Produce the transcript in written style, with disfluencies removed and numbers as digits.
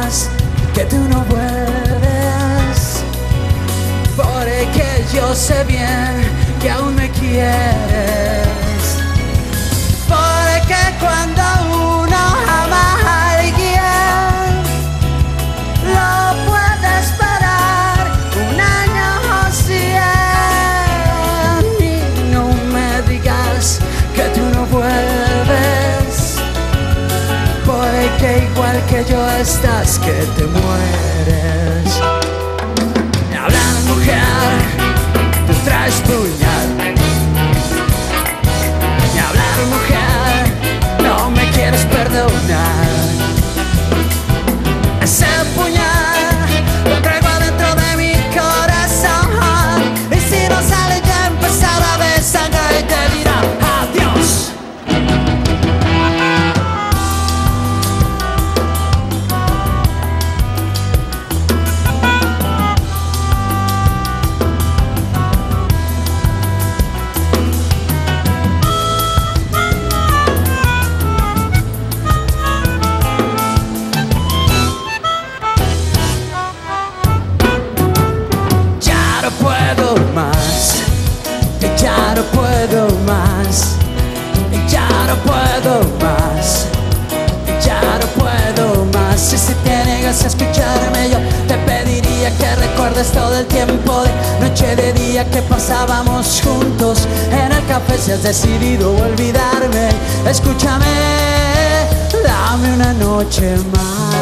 digas que tú no vuelves, porque yo sé bien que aún me quieres. Porque cuando uno ama a alguien, lo puede esperar un año o 100. Y no me digas que tú no vuelves, porque igual que yo estás que te mueres. Me hablan mujer, tú traes puñal. Me hablan mujer, no me quieres perdonar. Ese puñal lo traigo adentro de mi corazón, y si no sale ya empezará a desangrar y te dirá adiós. Ya no puedo más, ya no puedo más, ya no puedo más. Si te niegas a escucharme, yo te pediría que recuerdes todo el tiempo de noche de día que pasábamos juntos en el café. Si has decidido olvidarme, escúchame, dame una noche más.